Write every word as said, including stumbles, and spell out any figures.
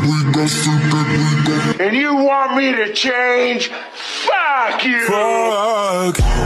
And you want me to change? Fuck you! Fuck.